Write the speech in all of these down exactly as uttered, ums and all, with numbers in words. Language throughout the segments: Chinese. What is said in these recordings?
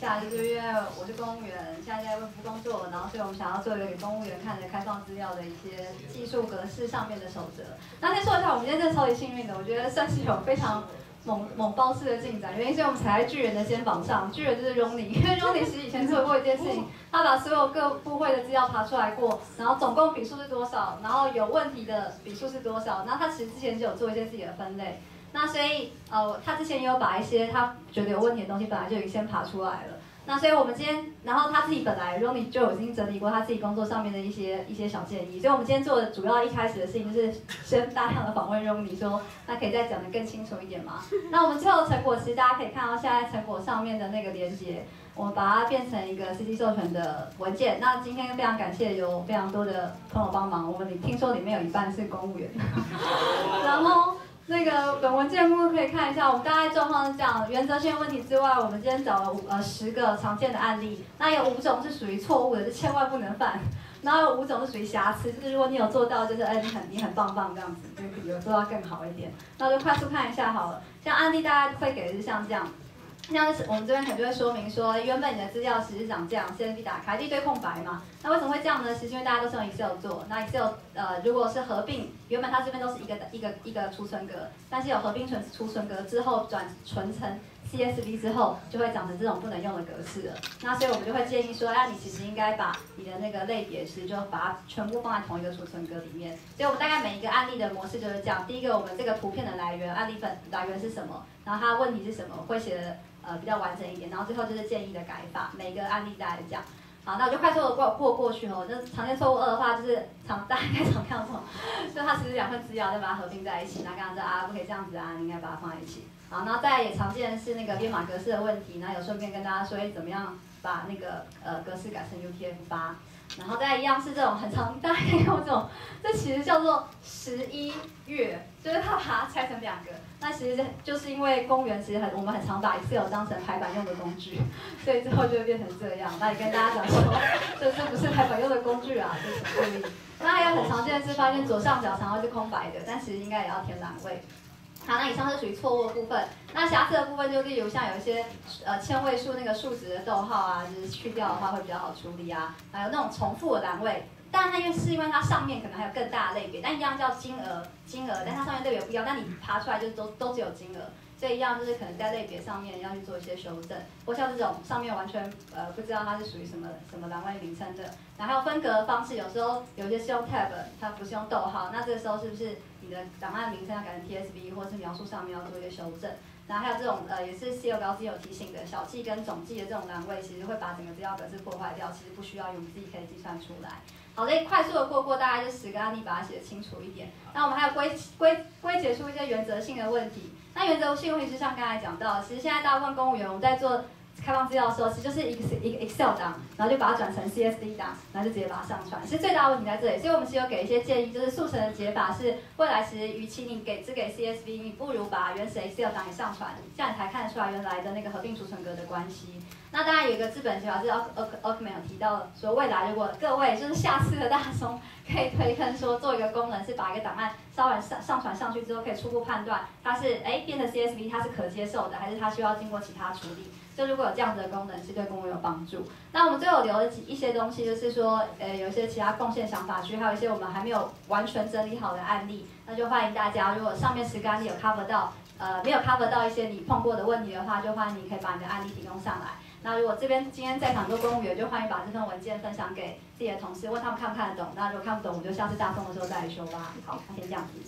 下，就是因为我是公务员，现在在卫福工作，然后所以我们想要做一个给公务员看的开放资料的一些技术格式上面的守则。那先说一下，我们今天真的超级幸运的，我觉得算是有非常猛猛爆式的进展，原因是我们踩在巨人的肩膀上，巨人就是 Ronnie， 因为 Ronnie 其实以前做过一件事情，他把所有各部会的资料爬出来过，然后总共笔数是多少，然后有问题的笔数是多少，然后他其实之前就有做一些自己的分类，那所以呃他之前也有把一些他觉得有问题的东西本来就已经先爬出来了。那所以我们今天，然后他自己本来 Ronnie 就已经整理过他自己工作上面的一些一些小建议，所以我们今天做的主要一开始的事情就是先大量的访问 Ronnie， 说那可以再讲得更清楚一点吗？那我们最后成果其实大家可以看到现在成果上面的那个连结，我们把它变成一个 C C 授权的文件。那今天非常感谢有非常多的朋友帮忙，我们听说里面有一半是公务员，然后。那个本文件目录可以看一下，我们大概状况是这样：原则性问题之外，我们今天找了五呃十个常见的案例，那有五种是属于错误的，就千万不能犯；然后有五种是属于瑕疵，就是如果你有做到，就是哎你很你很棒棒这样子，就有做到更好一点。那就快速看一下好了，像案例大概会给的是像这样。像是我们这边可能就会说明说，原本你的资料其实长这样 ，C S V 打开一堆空白嘛。那为什么会这样呢？其实因为大家都是用 Excel 做，那 Excel 呃如果是合并，原本它这边都是一个一个一个储存格，但是有合并存储存格之后转存成 C S V 之后，就会长成这种不能用的格式了。那所以我们就会建议说，哎，你其实应该把你的那个类别，其实就把它全部放在同一个储存格里面。所以我们大概每一个案例的模式就是这样：第一个，我们这个图片的来源，案例本来源是什么，然后它的问题是什么，会写的。呃，比较完整一点，然后最后就是建议的改法，每个案例大概讲。好，那我就快速的过过过去哦。就是常见错误二的话，就是常大家应该常看到这种，就是它其实两份资料再把它合并在一起，那刚刚说啊不可以这样子啊，你应该把它放在一起。好，然后再来也常见的是那个编码格式的问题，那有顺便跟大家说，哎，怎么样把那个呃格式改成 U T F 八。然后再一样是这种很常，大家可以用这种，这其实叫做十一月，就是它把它拆成两个。那其实就是因为公务员其实很，我们很常把 Excel 当成排版用的工具，所以最后就会变成这样。那也跟大家讲说，这这不是排版用的工具啊，这是注意。那还有很常见的是发现左上角常常是空白的，但其实应该也要填栏位。好，那以上是属于错误的部分。那瑕疵的部分就例如像有一些呃千位数那个数值的逗号啊，就是去掉的话会比较好处理啊。还有那种重复的栏位，当然它因为是因为它上面可能还有更大的类别，但一样叫金额金额，但它上面类别不一样，但你爬出来就都都只有金额。所以一样就是可能在类别上面要去做一些修正，或像这种上面完全呃不知道它是属于什么什么栏位名称的，然后还有分隔的方式，有时候有些是用 tab， 它不是用逗号，那这个时候是不是你的档案名称要改成 T S V， 或是描述上面要做一些修正？然后还有这种呃也是 C 六高级有提醒的小记跟总记的这种栏位，其实会把整个资料格式破坏掉，其实不需要用，自己可以计算出来。好，所以快速的过过，大概就十个案例，把它写得清楚一点。那我们还有归归归结出一些原则性的问题。那原则性问题是像刚才讲到的，其实现在大部分公务员我们在做开放资料的时候，其实就是一个一个 Excel 档，然后就把它转成 C S V 档，然后就直接把它上传。其实最大的问题在这里，所以我们其实有给一些建议，就是速成的解法是，未来其实与其你给只给 C S V， 你不如把原始 Excel 档也上传，这样你才看得出来原来的那个合并储存格的关系。那当然有一个资本解法是 Ockman 有提到说，未来如果各位就是下次的大松可以推坑说做一个功能是把一个档案稍微上上传上去之后，可以初步判断它是哎变成 C S V 它是可接受的，还是它需要经过其他处理。就如果有这样子的功能，是对公务员有帮助。那我们最后留了几一些东西，就是说，呃，有一些其他贡献想法区，还有一些我们还没有完全整理好的案例，那就欢迎大家，如果上面十个案例有 cover 到，呃，没有 cover 到一些你碰过的问题的话，就欢迎你可以把你的案例提供上来。那如果这边今天在场做公务员，就欢迎把这份文件分享给自己的同事，问他们看不看得懂。那如果看不懂，我们就下次大风的时候再来修吧。好，先这样子。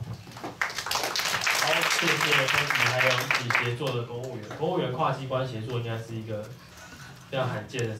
好，谢谢分析还有一起协作的公务员。公务员跨机关协作应该是一个非常罕见的。